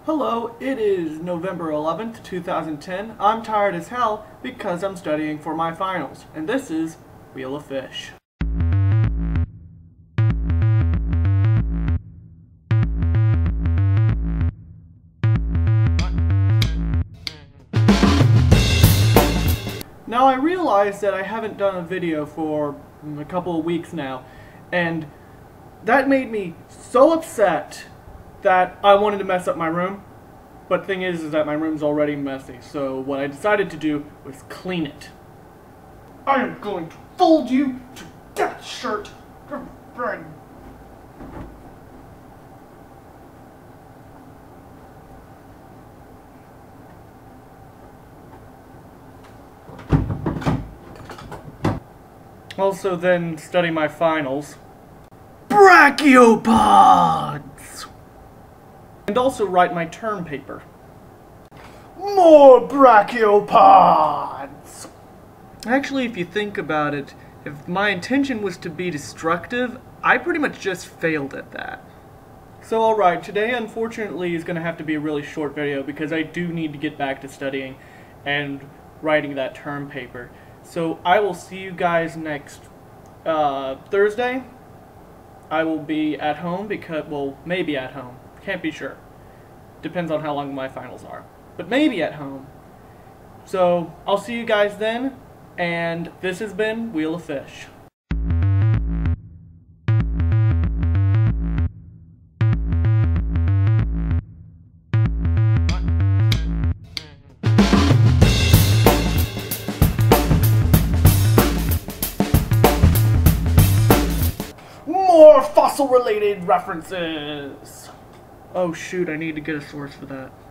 Hello, it is November 11th, 2010. I'm tired as hell because I'm studying for my finals, and this is Wheel of Fish. Now I realize that I haven't done a video for a couple of weeks now, and that made me so upset that I wanted to mess up my room. But the thing is that my room's already messy, so what I decided to do was clean it. I am going to fold you to that shirt. Also then study my finals. Brachiopods! And also write my term paper. More brachiopods! Actually, if you think about it, if my intention was to be destructive, I pretty much just failed at that. So alright, today unfortunately is going to have to be a really short video because I do need to get back to studying and writing that term paper. So I will see you guys next Thursday. I will be at home because, well, maybe at home. Can't be sure. Depends on how long my finals are. But maybe at home. So I'll see you guys then, and this has been Wheel of Fish. More fossil-related references! Oh shoot, I need to get a source for that.